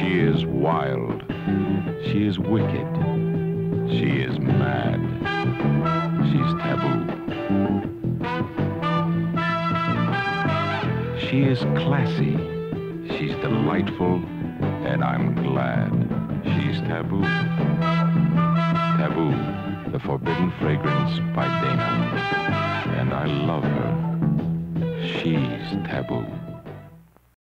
She is wild. She is wicked. She is mad. She's taboo. She is classy. She's delightful, and I'm glad. She's taboo. Taboo, the forbidden fragrance by Dana. And I love her. She's taboo.